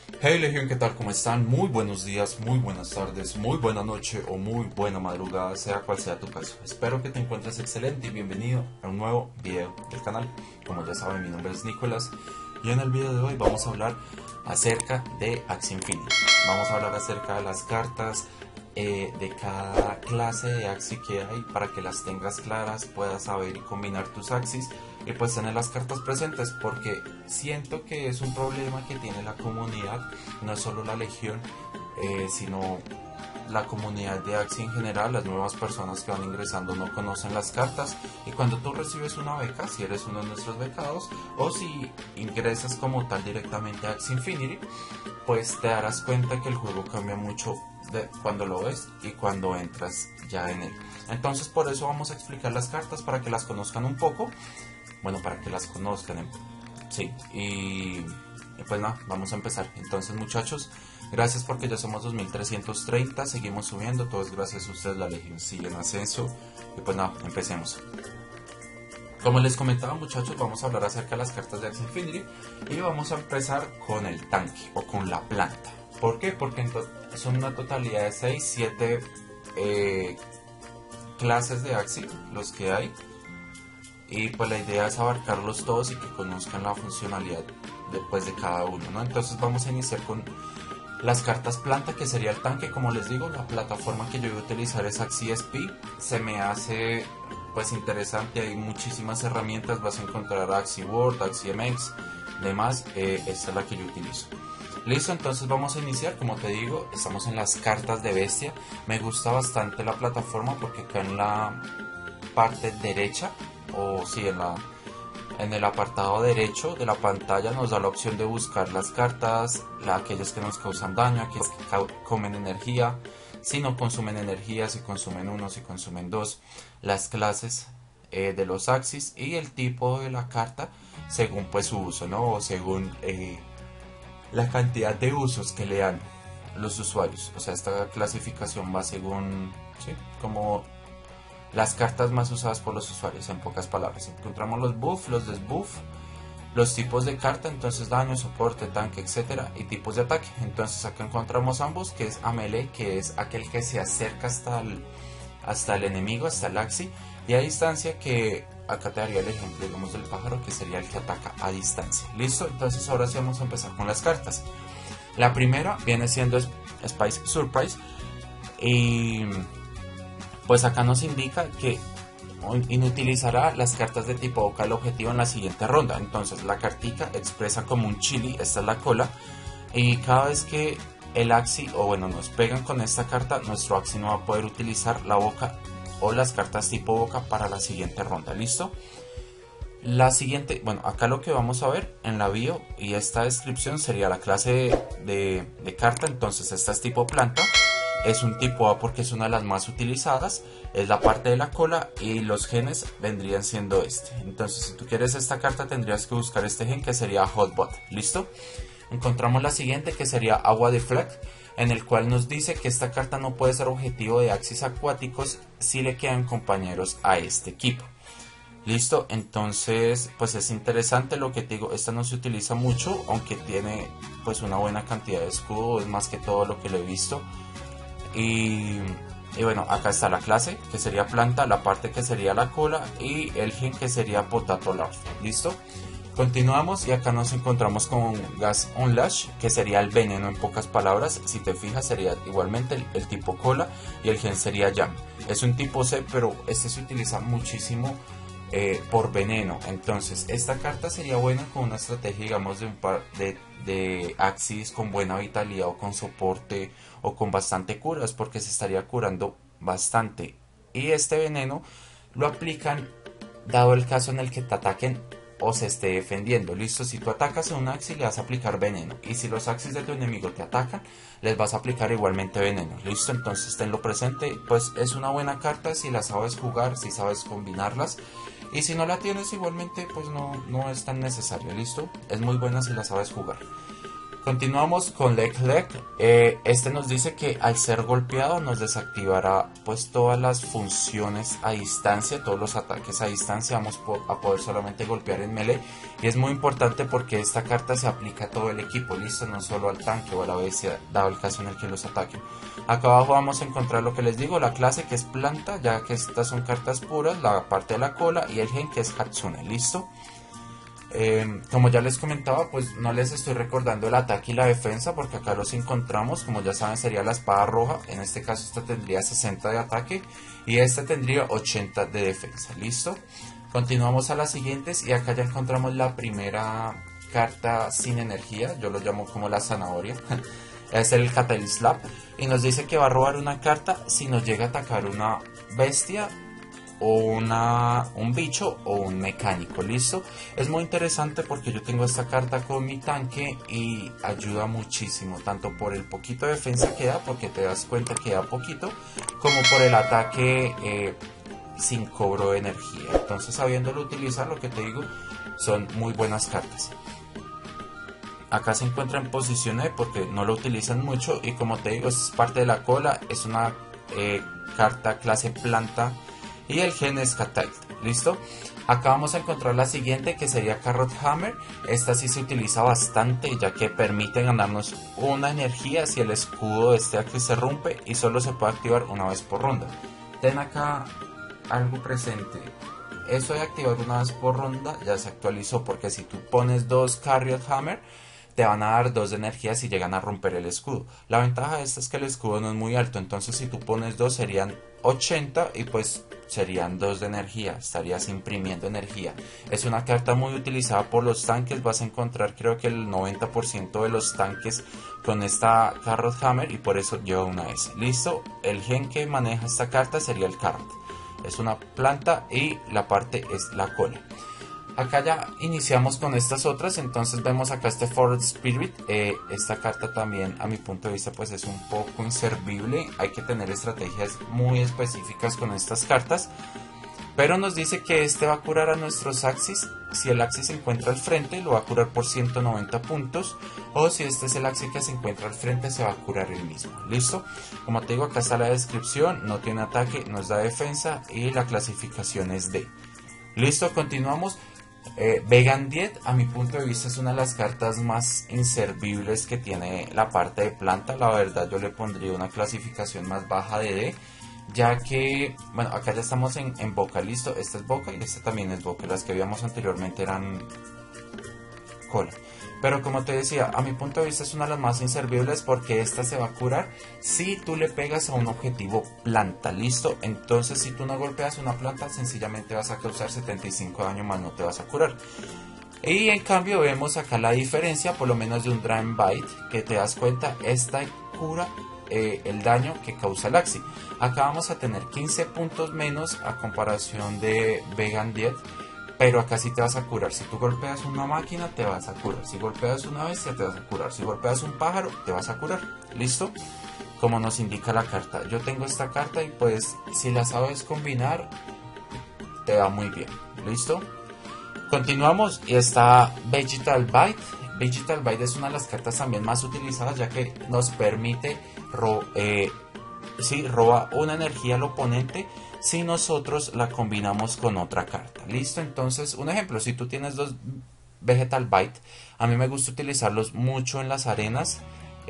Hey Legión, ¿qué tal? ¿Cómo están? Muy buenos días, muy buenas tardes, muy buena noche o muy buena madrugada, sea cual sea tu caso. Espero que te encuentres excelente y bienvenido a un nuevo video del canal. Como ya saben, mi nombre es Nicolás y en el video de hoy vamos a hablar acerca de Axie Infinity. Vamos a hablar acerca de las cartas de cada clase de Axie que hay para que las tengas claras, puedas saber y combinar tus Axies y pues tener las cartas presentes, porque siento que es un problema que tiene la comunidad, no es solo la Legión, sino la comunidad de Axie en general. Las nuevas personas que van ingresando no conocen las cartas, y cuando tú recibes una beca, si eres uno de nuestros becados o si ingresas como tal directamente a Axie Infinity, pues te darás cuenta que el juego cambia mucho de cuando lo ves y cuando entras ya en él. Entonces por eso vamos a explicar las cartas para que las conozcan un poco, bueno, para que las conozcan, sí, y pues nada, vamos a empezar. Entonces, muchachos, gracias porque ya somos 2330, seguimos subiendo, todo es gracias a ustedes, la Legión sigue en ascenso, y pues nada, empecemos. Como les comentaba, muchachos, vamos a hablar acerca de las cartas de Axie Infinity y vamos a empezar con el tanque o con la planta. ¿Por qué? Porque son una totalidad de 6, 7 clases de Axie los que hay, y pues la idea es abarcarlos todos y que conozcan la funcionalidad después de cada uno, ¿no? Entonces vamos a iniciar con las cartas planta, que sería el tanque. Como les digo, la plataforma que yo voy a utilizar es Axie SP. Se me hace pues interesante, hay muchísimas herramientas, vas a encontrar Axie World, Axie MX, demás, esta es la que yo utilizo. Listo, entonces vamos a iniciar. Como te digo, estamos en las cartas de bestia. Me gusta bastante la plataforma porque acá en la parte derecha, o sí, en el apartado derecho de la pantalla nos da la opción de buscar las cartas, aquellas que nos causan daño, aquellas que comen energía, si no consumen energía, si consumen uno, si consumen dos, las clases de los Axies y el tipo de la carta según pues su uso, ¿no? O según la cantidad de usos que le dan los usuarios. O sea, esta clasificación va según, ¿sí?, como las cartas más usadas por los usuarios. En pocas palabras, encontramos los buff, los desbuff, los tipos de carta, entonces daño, soporte, tanque, etcétera, y tipos de ataque. Entonces acá encontramos ambos, que es a melee, que es aquel que se acerca hasta el enemigo, hasta el Axie, y a distancia, que acá te daría el ejemplo, digamos, del pájaro, que sería el que ataca a distancia. Listo, entonces ahora sí vamos a empezar con las cartas. La primera viene siendo Spice Surprise, y pues acá nos indica que inutilizará las cartas de tipo vocal objetivo en la siguiente ronda. Entonces la cartica expresa como un chili, esta es la cola, y cada vez que el Axie, o bueno, nos pegan con esta carta, nuestro Axie no va a poder utilizar la boca o las cartas tipo boca para la siguiente ronda. ¿Listo? La siguiente, bueno, acá lo que vamos a ver en la bio y esta descripción sería la clase de carta. Entonces esta es tipo planta, es un tipo A porque es una de las más utilizadas, es la parte de la cola, y los genes vendrían siendo este. Entonces si tú quieres esta carta tendrías que buscar este gen, que sería Hotbot. ¿Listo? Encontramos la siguiente, que sería Agua de Fleck, en el cual nos dice que esta carta no puede ser objetivo de Axies acuáticos si le quedan compañeros a este equipo. Listo, entonces pues es interesante lo que te digo, esta no se utiliza mucho, aunque tiene pues una buena cantidad de escudo, es más que todo lo que lo he visto. Y bueno, acá está la clase, que sería planta, la parte que sería la cola, y el gen, que sería Potato Large. ¿Listo? Continuamos y acá nos encontramos con Gas Unlash, que sería el veneno en pocas palabras. Si te fijas sería igualmente el tipo cola, y el gen sería Jam. Es un tipo C, pero este se utiliza muchísimo por veneno. Entonces esta carta sería buena con una estrategia, digamos, de un par de Axies con buena vitalidad, o con soporte, o con bastante curas, porque se estaría curando bastante. Y este veneno lo aplican dado el caso en el que te ataquen o se esté defendiendo. Listo, si tú atacas a un Axie le vas a aplicar veneno, y si los Axies de tu enemigo te atacan les vas a aplicar igualmente veneno. Listo, entonces tenlo presente. Pues es una buena carta si la sabes jugar, si sabes combinarlas, y si no la tienes igualmente pues no es tan necesario. Listo, es muy buena si la sabes jugar. Continuamos con Leclerc. Este nos dice que al ser golpeado nos desactivará pues todas las funciones a distancia, todos los ataques a distancia. Vamos a poder solamente golpear en melee, y es muy importante porque esta carta se aplica a todo el equipo, listo, no solo al tanque o a la bestia, dado el caso en el que los ataquen. Acá abajo vamos a encontrar lo que les digo, la clase, que es planta, ya que estas son cartas puras, la parte de la cola, y el gen, que es Hatsune, listo. Como ya les comentaba, pues no les estoy recordando el ataque y la defensa porque acá los encontramos. Como ya saben, sería la espada roja. En este caso esta tendría 60 de ataque y esta tendría 80 de defensa. Listo. Continuamos a las siguientes y acá ya encontramos la primera carta sin energía. Yo lo llamo como la zanahoria. Es el Catalyst Slap y nos dice que va a robar una carta si nos llega a atacar una bestia o un bicho o un mecánico. Listo, es muy interesante porque yo tengo esta carta con mi tanque y ayuda muchísimo, tanto por el poquito de defensa que da, porque te das cuenta que da poquito, como por el ataque sin cobro de energía. Entonces, sabiéndolo utilizar, lo que te digo, son muy buenas cartas. Acá se encuentra en posición E porque no lo utilizan mucho, y como te digo, es parte de la cola. Es una carta clase planta y el gen es Catalyst. Listo. Acá vamos a encontrar la siguiente, que sería Carrot Hammer. Esta sí se utiliza bastante, ya que permite ganarnos una energía si el escudo de este Axis se rompe, y solo se puede activar una vez por ronda. Ten acá algo presente. Eso de activar una vez por ronda ya se actualizó, porque si tú pones 2 Carrot Hammer, te van a dar 2 de energía si llegan a romper el escudo. La ventaja de esta es que el escudo no es muy alto, entonces si tú pones 2 serían 80 y pues serían 2 de energía, estarías imprimiendo energía. Es una carta muy utilizada por los tanques, vas a encontrar creo que el 90% de los tanques con esta Carrot Hammer, y por eso lleva una S. Listo, el gen que maneja esta carta sería el Carrot. Es una planta y la parte es la cola. Acá ya iniciamos con estas otras, entonces vemos acá este Forest Spirit. Esta carta también, a mi punto de vista, pues es un poco inservible. Hay que tener estrategias muy específicas con estas cartas. Pero nos dice que este va a curar a nuestros Axis. Si el Axis se encuentra al frente, lo va a curar por 190 puntos. O si este es el Axis que se encuentra al frente, se va a curar el mismo. ¿Listo? Como te digo, acá está la descripción. No tiene ataque, nos da defensa y la clasificación es D. ¿Listo? Continuamos. Vegan Diet, a mi punto de vista, es una de las cartas más inservibles que tiene la parte de planta. La verdad, yo le pondría una clasificación más baja de D, ya que, bueno, acá ya estamos en boca. Listo, esta es boca y esta también es boca. Las que vimos anteriormente eran cola. Pero como te decía, a mi punto de vista es una de las más inservibles, porque esta se va a curar si tú le pegas a un objetivo planta. Listo, entonces si tú no golpeas una planta, sencillamente vas a causar 75 de daño más, no te vas a curar. Y en cambio vemos acá la diferencia, por lo menos de un Drain Bite, que te das cuenta, esta cura el daño que causa el Axi. Acá vamos a tener 15 puntos menos a comparación de Vegan Diet, pero acá sí te vas a curar. Si tú golpeas una máquina, te vas a curar. Si golpeas una bestia, te vas a curar. Si golpeas un pájaro, te vas a curar. ¿Listo? Como nos indica la carta. Yo tengo esta carta y pues si la sabes combinar, te va muy bien. ¿Listo? Continuamos y está Vegetal Bite. Vegetal Bite es una de las cartas también más utilizadas, ya que nos permite roba una energía al oponente si nosotros la combinamos con otra carta. Listo, entonces un ejemplo, si tú tienes 2 Vegetal Bite, a mí me gusta utilizarlos mucho en las arenas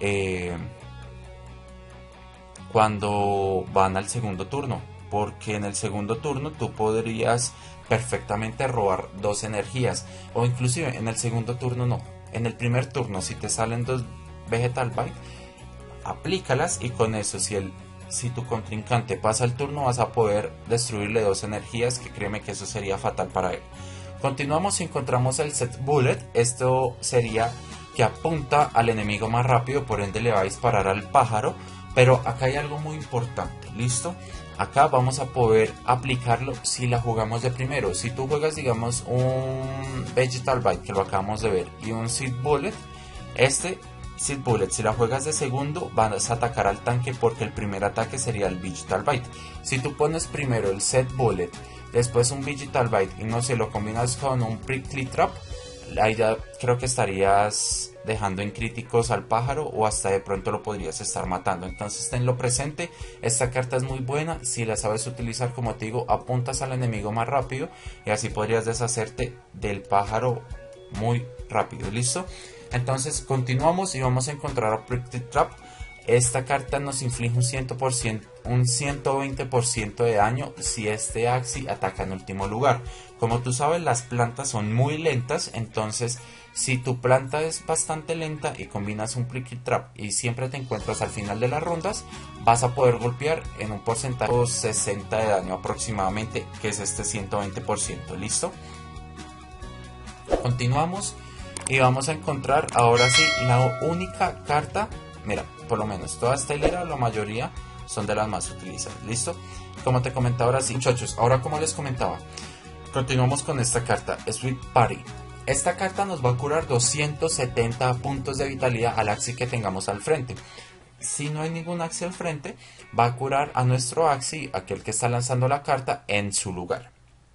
cuando van al segundo turno, porque en el segundo turno tú podrías perfectamente robar 2 energías, o inclusive en el segundo turno no, en el primer turno si te salen 2 Vegetal Bite, aplícalas y con eso si tu contrincante pasa el turno, vas a poder destruirle 2 energías, que créeme que eso sería fatal para él. Continuamos y encontramos el Set Bullet. Esto sería que apunta al enemigo más rápido, por ende le va a disparar al pájaro. Pero acá hay algo muy importante. ¿Listo? Acá vamos a poder aplicarlo si la jugamos de primero. Si tú juegas, digamos, un Vegetal Bite, que lo acabamos de ver, y un Seed Bullet, Seed Bullet, si la juegas de segundo, vas a atacar al tanque, porque el primer ataque sería el Vegetal Bite. Si tú pones primero el Set Bullet, después un Vegetal Bite y no sé, lo combinas con un Prickly Trap, ahí ya creo que estarías dejando en críticos al pájaro o hasta de pronto lo podrías estar matando. Entonces tenlo presente, esta carta es muy buena, si la sabes utilizar, como te digo, apuntas al enemigo más rápido y así podrías deshacerte del pájaro muy rápido. ¿Listo? Entonces continuamos y vamos a encontrar a Prickly Trap. Esta carta nos inflige un 120% de daño si este Axi ataca en último lugar. Como tú sabes, las plantas son muy lentas, entonces si tu planta es bastante lenta y combinas un Prickly Trap y siempre te encuentras al final de las rondas, vas a poder golpear en un porcentaje de 60 de daño aproximadamente, que es este 120%. ¿Listo? Continuamos y vamos a encontrar ahora sí la única carta. Mira, por lo menos toda esta hilera, la mayoría son de las más utilizadas. ¿Listo? Como te comentaba ahora sí, muchachos, ahora como les comentaba, continuamos con esta carta, Sweet Party. Esta carta nos va a curar 270 puntos de vitalidad al Axi que tengamos al frente. Si no hay ningún Axi al frente, va a curar a nuestro Axi, aquel que está lanzando la carta, en su lugar.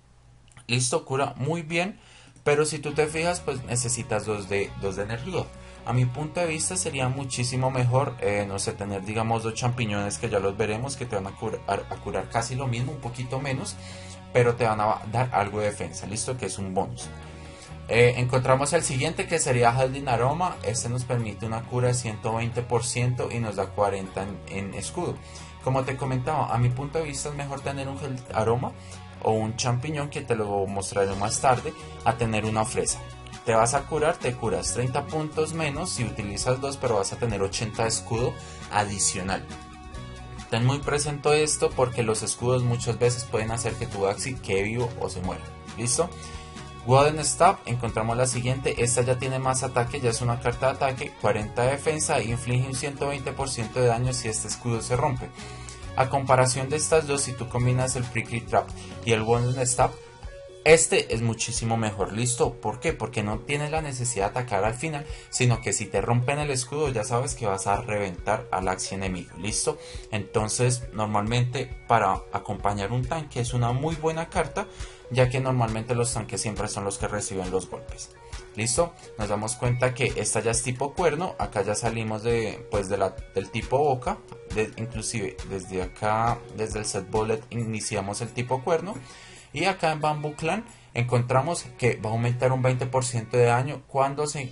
Listo, cura muy bien, pero si tú te fijas, pues necesitas dos de energía. A mi punto de vista sería muchísimo mejor, no sé, tener digamos 2 champiñones que ya los veremos, que te van a curar casi lo mismo, un poquito menos, pero te van a dar algo de defensa, listo, que es un bonus. Encontramos el siguiente que sería Holding Aroma. Este nos permite una cura de 120% y nos da 40 en escudo. Como te comentaba, a mi punto de vista es mejor tener un Holding Aroma o un champiñón, que te lo mostraré más tarde, a tener una fresa. Te vas a curar, te curas 30 puntos menos si utilizas 2, pero vas a tener 80 de escudo adicional. Ten muy presente esto porque los escudos muchas veces pueden hacer que tu Axi quede vivo o se muera. ¿Listo? Wooden Stab, encontramos la siguiente. Esta ya tiene más ataque, ya es una carta de ataque, 40 de defensa e inflige un 120% de daño si este escudo se rompe. A comparación de estas dos, si tú combinas el Prickly Trap y el Wooden Stab, este es muchísimo mejor. ¿Listo? ¿Por qué? Porque no tienes la necesidad de atacar al final, sino que si te rompen el escudo ya sabes que vas a reventar al Axi enemigo. ¿Listo? Entonces normalmente para acompañar un tanque es una muy buena carta, ya que normalmente los tanques siempre son los que reciben los golpes. ¿Listo? Nos damos cuenta que esta ya es tipo cuerno. Acá ya salimos del tipo boca. Inclusive desde acá, desde el set bullet, iniciamos el tipo cuerno. Y acá en Bamboo Clan encontramos que va a aumentar un 20% de daño cuando se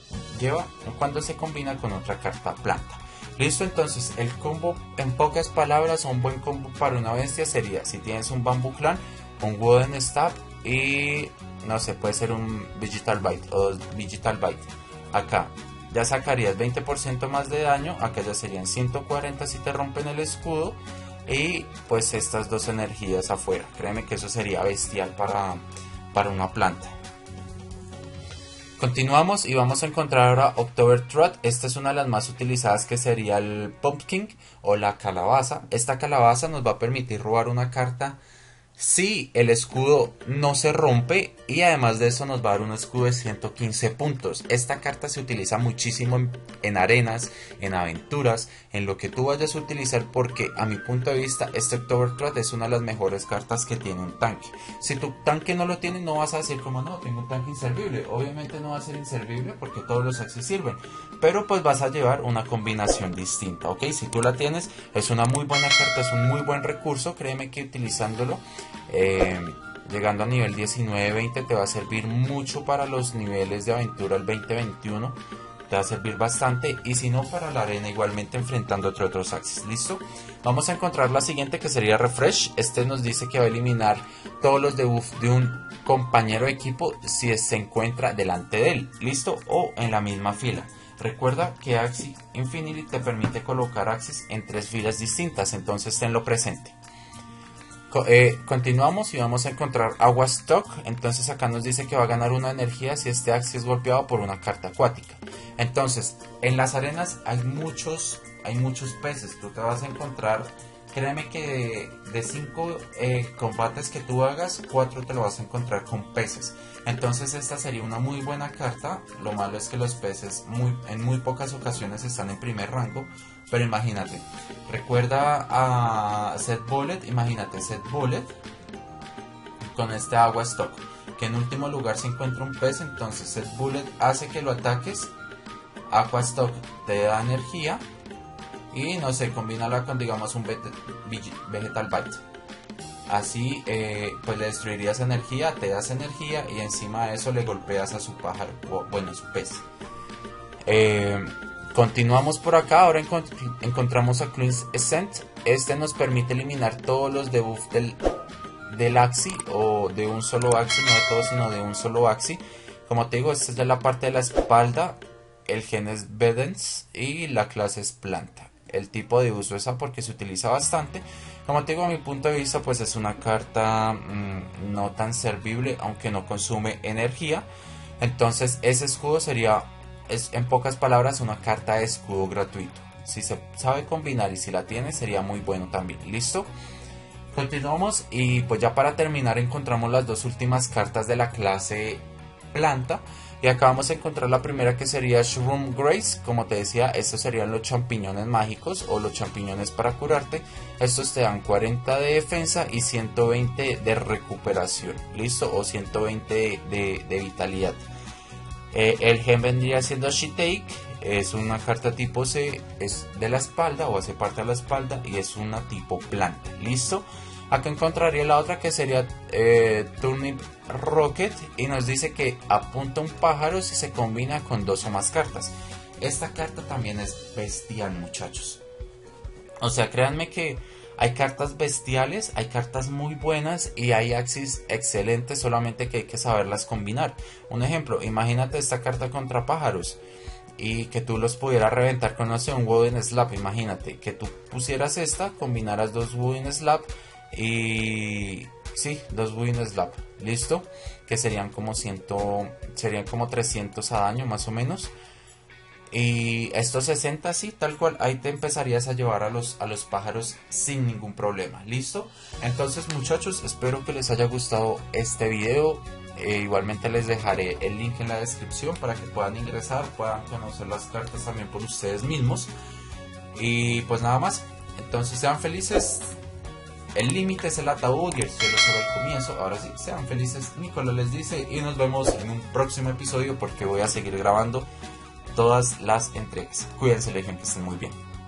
combina con otra carta planta. Listo, entonces el combo, en pocas palabras, un buen combo para una bestia sería, si tienes un Bamboo Clan, un Wooden Stab y no sé, puede ser un Digital Bite o Digital Bite. Acá ya sacarías 20% más de daño, acá ya serían 140 si te rompen el escudo. Y pues estas dos energías afuera, créeme que eso sería bestial para una planta. Continuamos y vamos a encontrar ahora October Trot. Esta es una de las más utilizadas, que sería el Pumpkin o la calabaza. Esta calabaza nos va a permitir robar una carta si el escudo no se rompe, y además de eso nos va a dar un escudo de 115 puntos. Esta carta se utiliza muchísimo en arenas, en aventuras, en lo que tú vayas a utilizar, porque a mi punto de vista este October Trot es una de las mejores cartas que tiene un tanque. Si tu tanque no lo tiene, no vas a decir como no, tengo un tanque inservible. Obviamente no va a ser inservible porque todos los axis sirven, pero pues vas a llevar una combinación distinta, ¿ok? Si tú la tienes, es una muy buena carta, es un muy buen recurso. Créeme que utilizándolo, llegando a nivel 19-20, te va a servir mucho para los niveles de aventura, el 20-21 te va a servir bastante, y si no para la arena, igualmente enfrentando otros axis. ¿Listo? Vamos a encontrar la siguiente, que sería Refresh. Este nos dice que va a eliminar todos los debuffs de un compañero de equipo si se encuentra delante de él, ¿listo? O en la misma fila. Recuerda que Axi Infinity te permite colocar axis en 3 filas distintas, entonces tenlo presente. Continuamos y vamos a encontrar Agua Stock. Entonces acá nos dice que va a ganar una energía si este Axi es golpeado por una carta acuática. Entonces en las arenas hay muchos peces. Tú te vas a encontrar, créeme que de 5 combates que tú hagas, 4 te lo vas a encontrar con peces. Entonces esta sería una muy buena carta. Lo malo es que los peces en muy pocas ocasiones están en primer rango. Pero imagínate, recuerda a Set Bullet, imagínate Set Bullet con este Agua Stock, que en último lugar se encuentra un pez, entonces Set Bullet hace que lo ataques, Aqua Stock te da energía y no sé, combínala con digamos un Vegetal Bite. Así pues le destruirías energía, te das energía y encima de eso le golpeas a su pájaro, o bueno, su pez. Continuamos por acá, ahora encontramos a Cleanse Ascent. Este nos permite eliminar todos los debuffs del Axi, o de un solo Axi, no de todos sino de un solo Axi. Como te digo, esta es de la parte de la espalda, el gen es Vedens y la clase es planta. El tipo de uso es A porque se utiliza bastante. Como te digo, a mi punto de vista pues es una carta no tan servible, aunque no consume energía. Entonces ese escudo sería, en pocas palabras, una carta de escudo gratuito. Si se sabe combinar y si la tiene sería muy bueno también. ¿Listo? Continuamos y pues ya para terminar encontramos las dos últimas cartas de la clase planta. Y acá vamos a encontrar la primera, que sería Shroom Grace. Como te decía, estos serían los champiñones mágicos o los champiñones para curarte. Estos te dan 40 de defensa y 120 de recuperación. ¿Listo? O 120 de vitalidad. El gen vendría siendo She-Take. Es una carta tipo C, es de la espalda o hace parte de la espalda y es una tipo planta. ¿Listo? Acá encontraría la otra, que sería Turnip Rocket, y nos dice que apunta un pájaro si se combina con dos o más cartas. Esta carta también es bestial, muchachos. O sea, créanme que hay cartas bestiales, hay cartas muy buenas y hay axis excelentes, solamente que hay que saberlas combinar. Un ejemplo, imagínate esta carta contra pájaros y que tú los pudieras reventar con, no sé, un Wooden Slap. Imagínate que tú pusieras esta, combinaras dos Wooden Slap y sí, dos Wooden Slap, listo, que serían como 300 a daño más o menos. Y estos 60 sí, tal cual, ahí te empezarías a llevar a los pájaros sin ningún problema. ¿Listo? Entonces, muchachos, espero que les haya gustado este video. Igualmente les dejaré el link en la descripción para que puedan ingresar, puedan conocer las cartas también por ustedes mismos. Y pues nada más, entonces sean felices. El límite es el ataúd y el cielo será el comienzo. Ahora sí, sean felices, Nicolás les dice, y nos vemos en un próximo episodio porque voy a seguir grabando todas las entregas. Cuídense, gente, que estén muy bien.